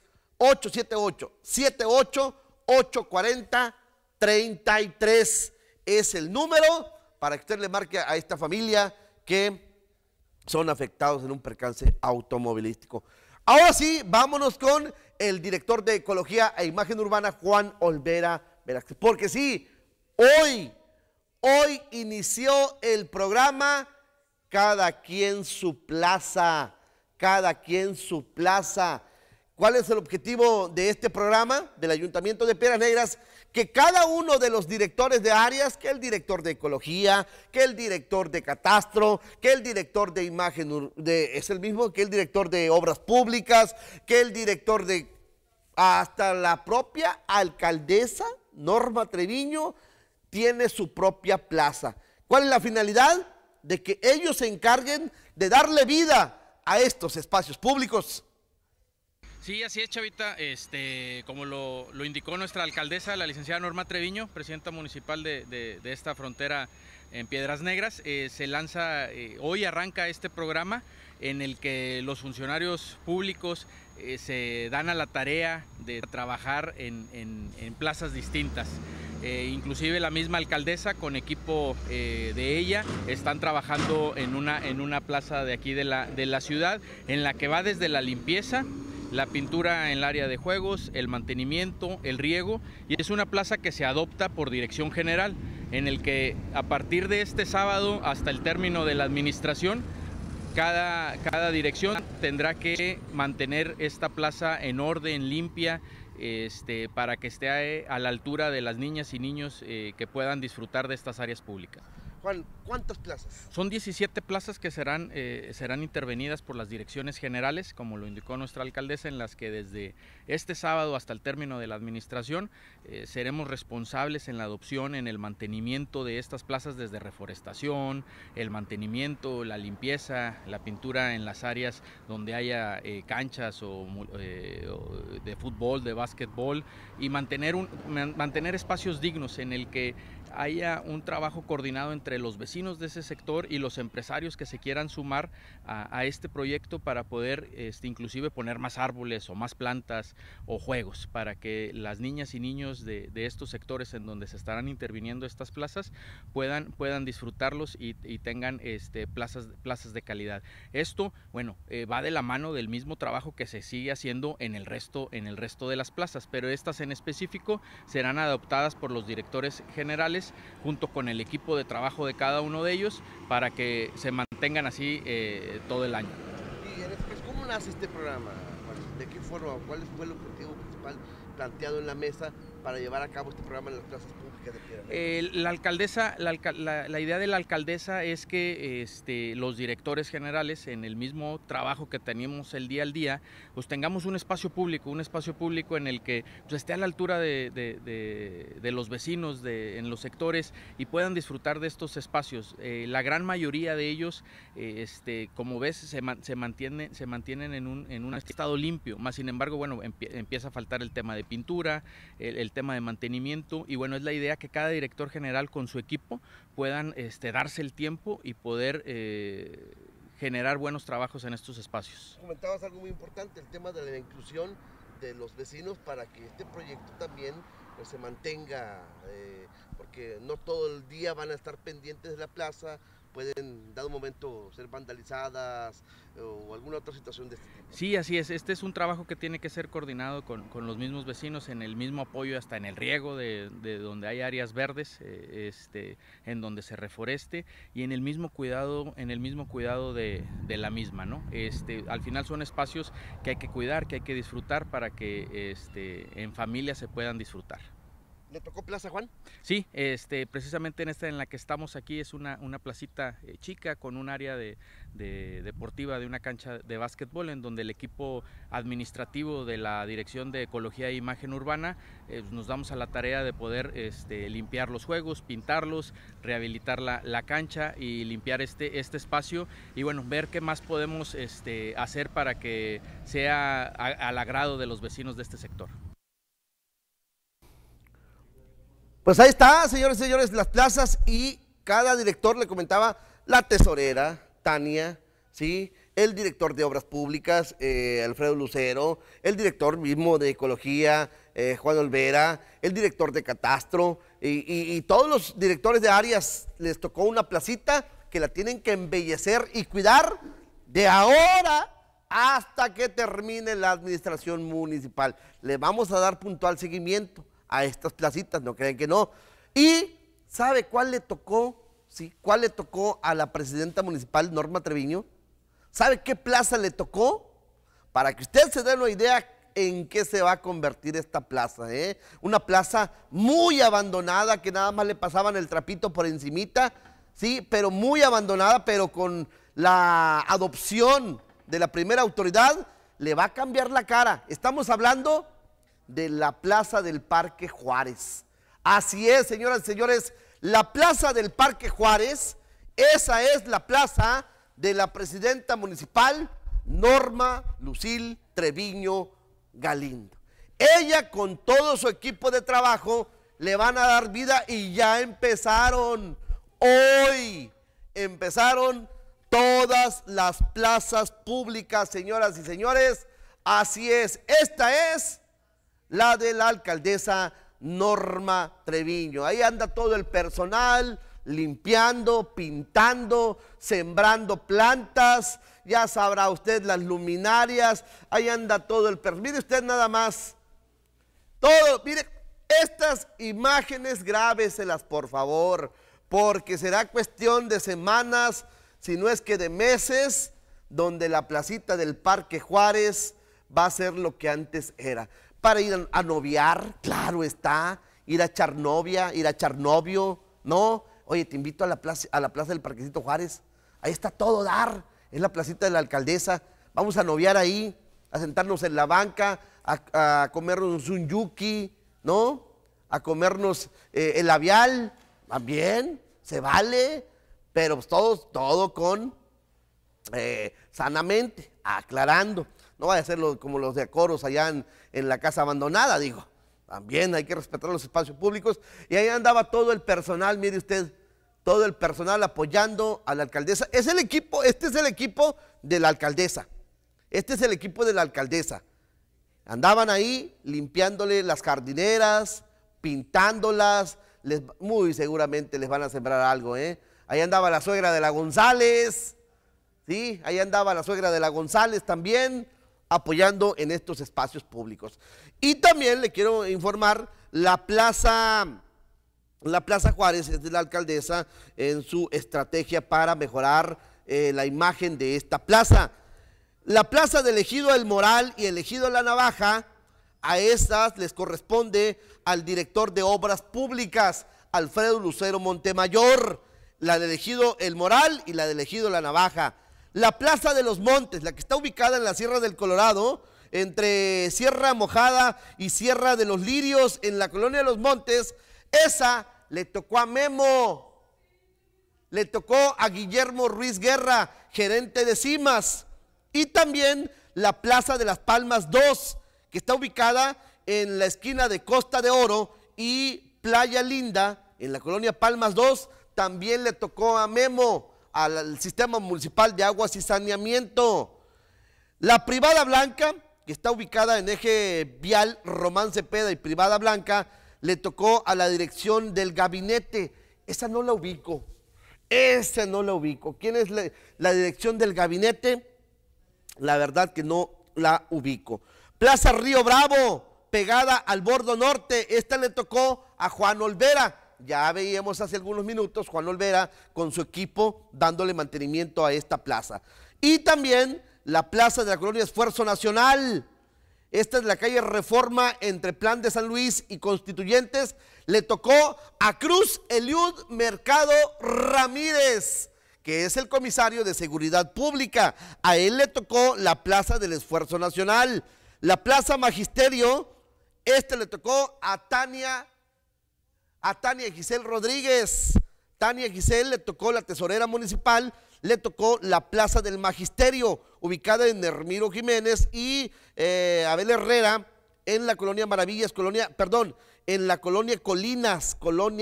878-78-840 33 es el número para que usted le marque a esta familia que son afectados en un percance automovilístico. Ahora sí, vámonos con el director de Ecología e Imagen Urbana, Juan Olvera Velázquez. Porque sí, hoy inició el programa Cada Quien Su Plaza. Cada Quien Su Plaza. ¿Cuál es el objetivo de este programa del Ayuntamiento de Piedras Negras? Que cada uno de los directores de áreas, que el director de Ecología, que el director de Catastro, que el director de Imagen, es el mismo que el director de Obras Públicas, que el director de, hasta la propia alcaldesa Norma Treviño, tiene su propia plaza. ¿Cuál es la finalidad? De que ellos se encarguen de darle vida a estos espacios públicos. Sí, así es, Chavita. Como lo indicó nuestra alcaldesa, la licenciada Norma Treviño, presidenta municipal de esta frontera en Piedras Negras, se lanza, hoy arranca este programa en el que los funcionarios públicos se dan a la tarea de trabajar en plazas distintas. Inclusive la misma alcaldesa con equipo de ella están trabajando en una plaza de aquí de la ciudad, en la que va desde la limpieza, la pintura en el área de juegos, el mantenimiento, el riego, y es una plaza que se adopta por dirección general, en el que a partir de este sábado hasta el término de la administración, cada dirección tendrá que mantener esta plaza en orden, limpia, para que esté a la altura de las niñas y niños que puedan disfrutar de estas áreas públicas. Juan, ¿cuántas plazas? Son 17 plazas que serán intervenidas por las direcciones generales, como lo indicó nuestra alcaldesa, en las que desde este sábado hasta el término de la administración seremos responsables en la adopción, en el mantenimiento de estas plazas, desde reforestación, el mantenimiento, la limpieza, la pintura en las áreas donde haya canchas o de fútbol, de básquetbol, y mantener espacios dignos en el que haya un trabajo coordinado entre los vecinos de ese sector y los empresarios que se quieran sumar a este proyecto para poder inclusive poner más árboles o más plantas o juegos, para que las niñas y niños de estos sectores en donde se estarán interviniendo estas plazas puedan disfrutarlos y tengan plazas de calidad. Esto, bueno, va de la mano del mismo trabajo que se sigue haciendo en el resto de las plazas, pero estas en específico serán adoptadas por los directores generales junto con el equipo de trabajo de cada uno de ellos, para que se mantengan así todo el año. Y ¿cómo nace este programa? ¿De qué forma? ¿Cuál fue el objetivo principal planteado en la mesa para llevar a cabo este programa en las plazas públicas de Piedras Negras? La idea de la alcaldesa es que los directores generales, en el mismo trabajo que tenemos el día al día, pues tengamos un espacio público en el que pues, esté a la altura de los vecinos en los sectores y puedan disfrutar de estos espacios. La gran mayoría de ellos, como ves, se mantienen en un estado limpio, más sin embargo, bueno, empieza a faltar el tema de pintura, el tema de mantenimiento, y bueno, es la idea que cada director general con su equipo puedan darse el tiempo y poder generar buenos trabajos en estos espacios. Comentabas algo muy importante, el tema de la inclusión de los vecinos para que este proyecto también pues, se mantenga, porque no todo el día van a estar pendientes de la plaza, pueden dado un momento ser vandalizadas o alguna otra situación de este tipo. Sí, así es. Este es un trabajo que tiene que ser coordinado con los mismos vecinos, en el mismo apoyo, hasta en el riego de donde hay áreas verdes, en donde se reforeste, y en el mismo cuidado de la misma, ¿no? Al final son espacios que hay que cuidar, que hay que disfrutar para que en familia se puedan disfrutar. ¿Le tocó plaza, Juan? Sí, precisamente en la que estamos aquí es una placita chica con un área deportiva, de una cancha de básquetbol, en donde el equipo administrativo de la Dirección de Ecología e Imagen Urbana nos damos a la tarea de poder limpiar los juegos, pintarlos, rehabilitar la cancha y limpiar este espacio, y bueno, ver qué más podemos hacer para que sea al agrado de los vecinos de este sector. Pues ahí está, señores y señores, las plazas, y cada director le comentaba, la tesorera, Tania, ¿sí? El director de Obras Públicas, Alfredo Lucero, el director mismo de Ecología, Juan Olvera, el director de Catastro, y todos los directores de áreas les tocó una placita que la tienen que embellecer y cuidar de ahora hasta que termine la administración municipal. Le vamos a dar puntual seguimiento a estas placitas, no creen que no. Y ¿sabe cuál le tocó? ¿Sí? ¿Cuál le tocó a la presidenta municipal, Norma Treviño? ¿Sabe qué plaza le tocó? Para que usted se dé una idea en qué se va a convertir esta plaza, ¿eh? Una plaza muy abandonada, que nada más le pasaban el trapito por encimita, ¿sí? Pero muy abandonada, pero con la adopción de la primera autoridad, le va a cambiar la cara. Estamos hablando de la plaza del Parque Juárez. Así es, señoras y señores, la plaza del Parque Juárez, esa es la plaza de la presidenta municipal, Norma Lucil Treviño Galindo. Ella con todo su equipo de trabajo le van a dar vida, y ya empezaron. Hoy empezaron todas las plazas públicas, señoras y señores. Así es, esta es la de la alcaldesa Norma Treviño. Ahí anda todo el personal limpiando, pintando, sembrando plantas, ya sabrá usted, las luminarias, ahí anda todo el personal. Mire usted nada más, todo, mire, estas imágenes grábeselas por favor, porque será cuestión de semanas, si no es que de meses, donde la placita del Parque Juárez va a ser lo que antes era. Para ir a noviar, claro está, ir a echar novia, ir a echar novio, ¿no? Oye, te invito a la plaza del Parquecito Juárez. Ahí está todo dar. Es la placita de la alcaldesa. Vamos a noviar ahí, a sentarnos en la banca, a comernos un yuki, ¿no? A comernos el labial. También, se vale. Pero pues todo con sanamente, aclarando. No vaya a ser como los de Acoros allá en la casa abandonada, digo. También hay que respetar los espacios públicos. Y ahí andaba todo el personal, mire usted, todo el personal apoyando a la alcaldesa. Este es el equipo de la alcaldesa. Este es el equipo de la alcaldesa. Andaban ahí limpiándole las jardineras, pintándolas. Muy seguramente les van a sembrar algo, ¿eh? Ahí andaba la suegra de la González, ¿sí? Ahí andaba la suegra de la González también, apoyando en estos espacios públicos. Y también le quiero informar, la Plaza Juárez es de la alcaldesa en su estrategia para mejorar la imagen de esta plaza. La plaza del Ejido El Moral y el Ejido La Navaja, a estas les corresponde al director de Obras Públicas, Alfredo Lucero Montemayor, la del Ejido El Moral y la del Ejido La Navaja. La Plaza de los Montes, la que está ubicada en la Sierra del Colorado, entre Sierra Mojada y Sierra de los Lirios, en la colonia de los Montes, esa le tocó a Memo, le tocó a Guillermo Ruiz Guerra, gerente de CIMAS. Y también la Plaza de las Palmas 2, que está ubicada en la esquina de Costa de Oro y Playa Linda, en la colonia Palmas 2, también le tocó a Memo, al Sistema Municipal de Aguas y Saneamiento. La Privada Blanca, que está ubicada en eje vial Román Cepeda y Privada Blanca, le tocó a la dirección del gabinete. Esa no la ubico, esa no la ubico. ¿Quién es la dirección del gabinete? La verdad que no la ubico. Plaza Río Bravo, pegada al Bordo Norte, esta le tocó a Juan Olvera. Ya veíamos hace algunos minutos Juan Olvera con su equipo dándole mantenimiento a esta plaza. Y también la plaza de la colonia Esfuerzo Nacional. Esta es la calle Reforma entre Plan de San Luis y Constituyentes. Le tocó a Cruz Eliud Mercado Ramírez, que es el comisario de Seguridad Pública. A él le tocó la plaza del Esfuerzo Nacional. La plaza Magisterio, le tocó a Tania Giselle Rodríguez. Tania Giselle le tocó la tesorera municipal, le tocó la Plaza del Magisterio, ubicada en Hermiro Jiménez y Abel Herrera, en la colonia Maravillas, en la colonia Colinas,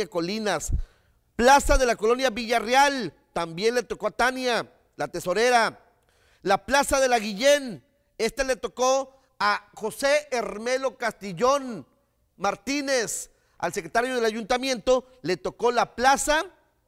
Plaza de la colonia Villarreal, también le tocó a Tania, la tesorera. La Plaza de la Guillén, le tocó a José Hermelo Castillón Martínez. Al secretario del ayuntamiento le tocó la plaza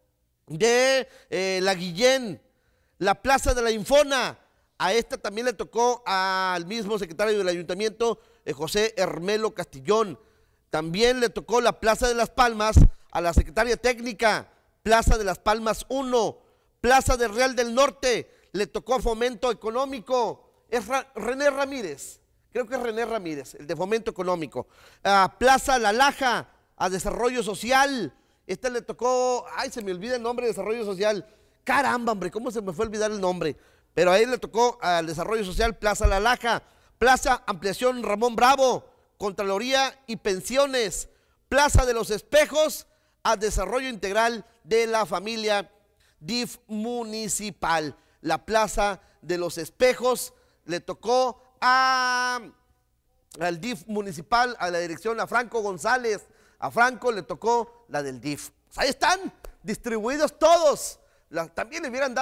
de la Guillén, la plaza de la Infona. A esta también le tocó al mismo secretario del ayuntamiento, José Hermelo Castillón. También le tocó la plaza de las Palmas a la secretaria técnica, plaza de las Palmas 1, plaza de Real del Norte, le tocó a Fomento Económico. Es René Ramírez, creo que es René Ramírez, el de Fomento Económico. Plaza La Laja, a Desarrollo Social. Le tocó, se me olvida el nombre de Desarrollo Social. Caramba, hombre, ¿cómo se me fue a olvidar el nombre? Pero a él le tocó al Desarrollo Social, Plaza La Laja, Plaza Ampliación Ramón Bravo, Contraloría y Pensiones, Plaza de los Espejos, a Desarrollo Integral de la Familia, DIF Municipal. La Plaza de los Espejos le tocó al DIF Municipal, a la dirección a Franco González. A Franco le tocó la del DIF. Pues ahí están distribuidos todos. También le hubieran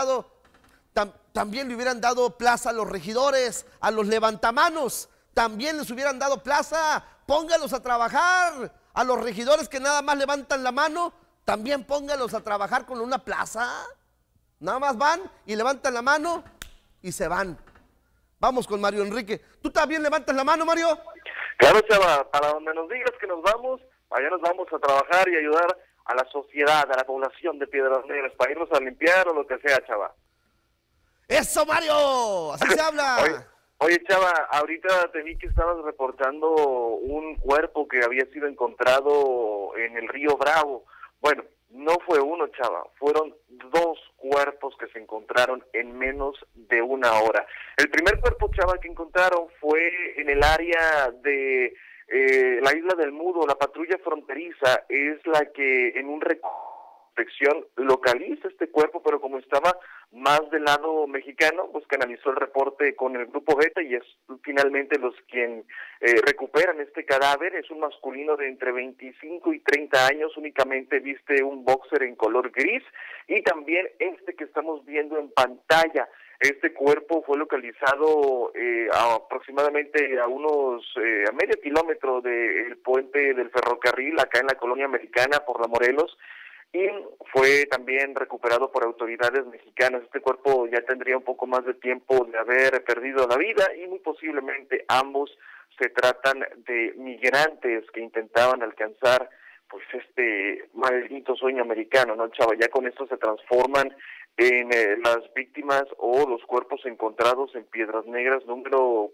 dado plaza a los regidores, a los levantamanos. También les hubieran dado plaza. Póngalos a trabajar. A los regidores que nada más levantan la mano, también póngalos a trabajar con una plaza. Nada más van y levantan la mano y se van. Vamos con Mario Enrique. ¿Tú también levantas la mano, Mario? Claro, Chava, para donde nos digas que nos vamos, allá nos vamos a trabajar y ayudar a la sociedad, a la población de Piedras Negras, para irnos a limpiar o lo que sea, Chava. ¡Eso, Mario! ¡Así se habla! Oye, Chava, ahorita te vi que estabas reportando un cuerpo que había sido encontrado en el río Bravo. Bueno, no fue uno, Chava, fueron 2 cuerpos que se encontraron en menos de 1 hora. El primer cuerpo, Chava, que encontraron fue en el área de la Isla del Mudo. La patrulla fronteriza es la que en un inspección localiza este cuerpo, pero como estaba más del lado mexicano, pues canalizó el reporte con el Grupo Beta y es finalmente los quien recuperan este cadáver. Es un masculino de entre 25 y 30 años, únicamente viste un boxer en color gris, y también este que estamos viendo en pantalla. Este cuerpo fue localizado aproximadamente a medio kilómetro del puente del ferrocarril, acá en la colonia americana por la Morelos, y fue también recuperado por autoridades mexicanas. Este cuerpo ya tendría un poco más de tiempo de haber perdido la vida, y muy posiblemente ambos se tratan de migrantes que intentaban alcanzar pues este maldito sueño americano, ¿no, Chava? Ya con esto se transforman en las víctimas o los cuerpos encontrados en Piedras Negras número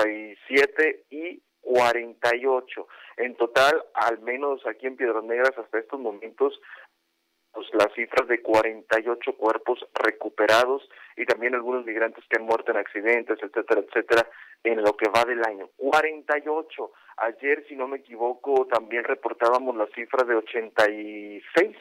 47 y 48. En total, al menos aquí en Piedras Negras hasta estos momentos, pues las cifras de 48 cuerpos recuperados y también algunos migrantes que han muerto en accidentes, etcétera, etcétera, en lo que va del año. 48. Ayer, si no me equivoco, también reportábamos la cifra de 86,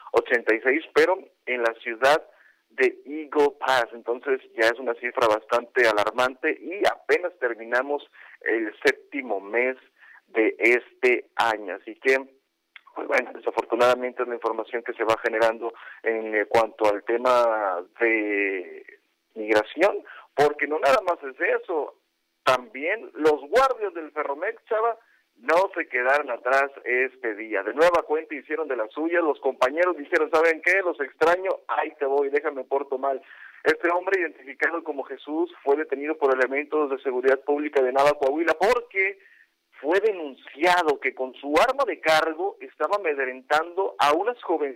pero en la ciudad de Eagle Pass. Entonces ya es una cifra bastante alarmante y apenas terminamos el 7º mes de este año. Así que, pues bueno, desafortunadamente es la información que se va generando en cuanto al tema de migración, porque no nada más es eso, también los guardias del Ferromex, Chava, no se quedaron atrás este día. De nueva cuenta hicieron de las suyas, los compañeros dijeron, ¿saben qué? Los extraño, ahí te voy, déjame porto mal. Este hombre, identificado como Jesús, fue detenido por elementos de seguridad pública de Nava, Coahuila, porque fue denunciado que con su arma de cargo estaba amedrentando a unas jóvenes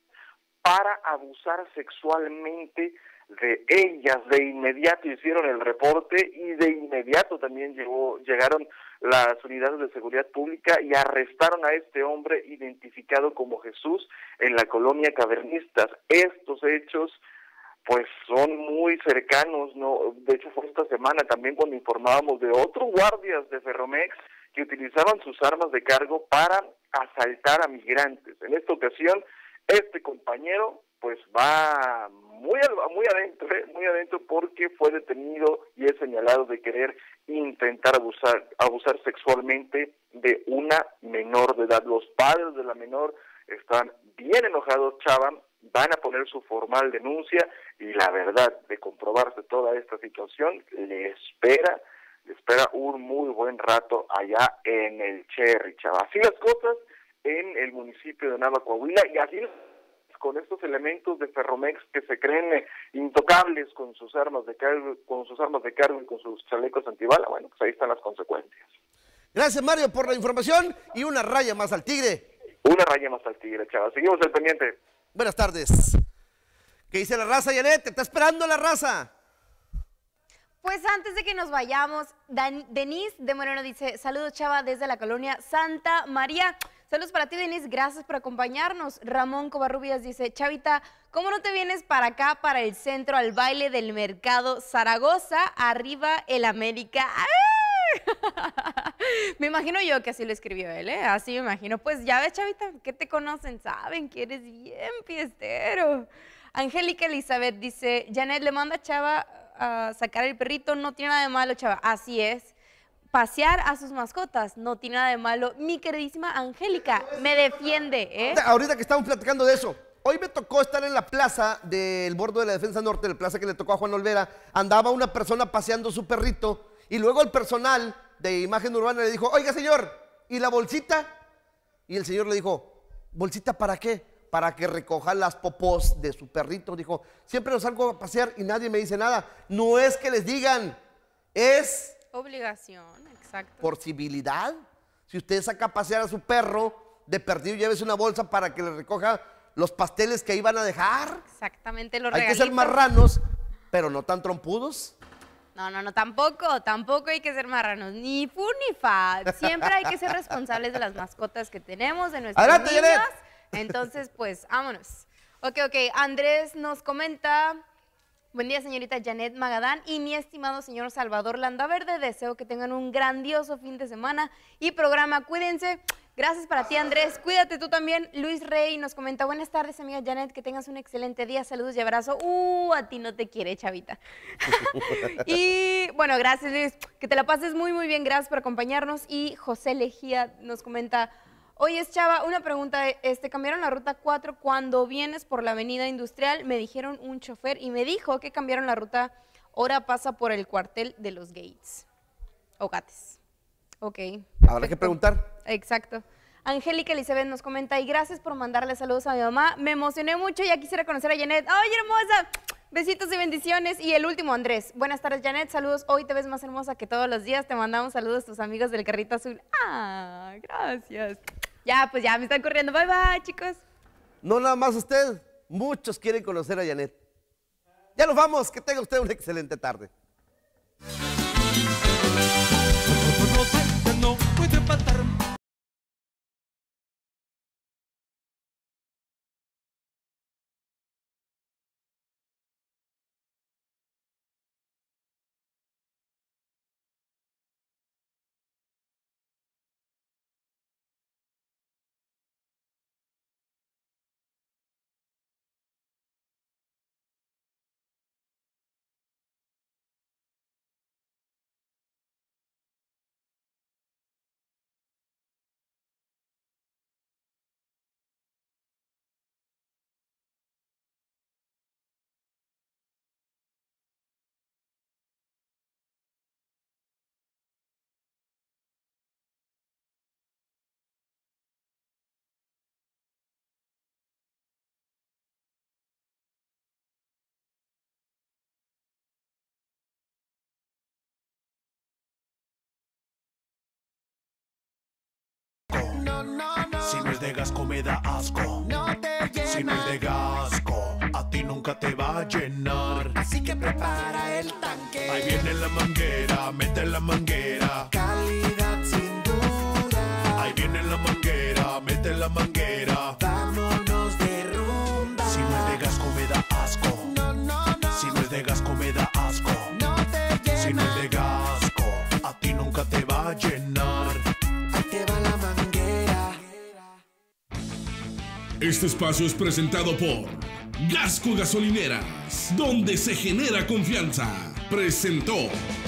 para abusar sexualmente de ellas. De inmediato hicieron el reporte y de inmediato también llegaron las unidades de seguridad pública y arrestaron a este hombre identificado como Jesús en la colonia Cavernistas. Estos hechos pues son muy cercanos, ¿no? De hecho fue esta semana también cuando informábamos de otros guardias de Ferromex que utilizaban sus armas de cargo para asaltar a migrantes. En esta ocasión, este compañero pues va muy adentro porque fue detenido y es señalado de querer intentar abusar sexualmente de una menor de edad. Los padres de la menor están bien enojados, Chava, van a poner su formal denuncia y la verdad, de comprobarse toda esta situación, le espera un muy buen rato allá en el Cherry, Chava. Así las cosas en el municipio de Nava, Coahuila, y así con estos elementos de Ferromex que se creen intocables con sus armas de cargo, y con sus chalecos antibala. Bueno, pues ahí están las consecuencias. Gracias, Mario, por la información y una raya más al tigre. Una raya más al tigre, Chava. Seguimos al pendiente. Buenas tardes. ¿Qué dice la raza, Janet? ¿Te está esperando la raza? Pues antes de que nos vayamos, Denise de Moreno dice, saludos, Chava, desde la colonia Santa María. Saludos para ti, Denise, gracias por acompañarnos. Ramón Covarrubias dice, Chavita, ¿cómo no te vienes para acá, para el centro, al baile del mercado Zaragoza, arriba el América? Me imagino yo que así lo escribió él, ¿eh? Así me imagino. Pues ya ves, Chavita, que te conocen, saben que eres bien fiestero. Angélica Elizabeth dice, Janet, le manda a Chava a sacar el perrito, no tiene nada de malo, Chava. Así es. Pasear a sus mascotas no tiene nada de malo. Mi queridísima Angélica me defiende, ¿eh? Ahorita que estamos platicando de eso, hoy me tocó estar en la plaza del Bordo de la Defensa Norte, la plaza que le tocó a Juan Olvera. Andaba una persona paseando su perrito y luego el personal de Imagen Urbana le dijo, oiga, señor, ¿y la bolsita? Y el señor le dijo, ¿bolsita para qué? Para que recoja las popós de su perrito. Dijo, siempre los salgo a pasear y nadie me dice nada. No es que les digan, es obligación, exacto. Por civilidad. Si usted saca a pasear a su perro, de perdido llévese una bolsa para que le recoja los pasteles que iban a dejar. Exactamente, los Hay regalitos. que ser marranos, pero no tan trompudos. No, tampoco hay que ser marranos, ni fu ni fa. Siempre hay que ser responsables de las mascotas que tenemos, de nuestros niños. Entonces, pues, vámonos. Ok. Andrés nos comenta... Buen día, señorita Janet Magadán y mi estimado señor Salvador Landaverde. Deseo que tengan un grandioso fin de semana y programa. Cuídense. Gracias para ti, Andrés. Cuídate tú también. Luis Rey nos comenta, buenas tardes, amiga Janet, que tengas un excelente día. Saludos y abrazo. A ti no te quiere, chavita. Y bueno, gracias, Luis. Que te la pases muy, muy bien. Gracias por acompañarnos. Y José Lejía nos comenta... Oye, Chava, una pregunta, cambiaron la ruta 4 cuando vienes por la avenida industrial, me dijeron un chofer y me dijo que cambiaron la ruta, ahora pasa por el cuartel de los Gates. O Gates. Ok. Habrá que preguntar. Exacto. Angélica Elizabeth nos comenta, y gracias por mandarle saludos a mi mamá, me emocioné mucho, ya quisiera conocer a Janet. ¡Ay, hermosa! Besitos y bendiciones. Y el último, Andrés. Buenas tardes, Janet. Saludos. Hoy te ves más hermosa que todos los días. Te mandamos saludos tus amigos del Carrito Azul. Gracias. Ya, pues ya me están corriendo. Bye, bye, chicos. No nada más usted. Muchos quieren conocer a Janet. Ya nos vamos. Que tenga usted una excelente tarde. No puede faltar. Si no es de Gasco me da asco. No te llena. Si no es de Gasco, a ti nunca te va a llenar. Así que prepara el tanque. Ahí viene la manguera, mete la manguera. Calidad sin duda. Ahí viene la manguera, mete la manguera. Vámonos de rumba. Si no es de Gasco me da asco. No. Si no es de Gasco me da asco. No te llena. Si no es de Gasco, a ti nunca te va a llenar. Ahí te va la manguera. Este espacio es presentado por Gasco Gasolineras, donde se genera confianza. Presentó.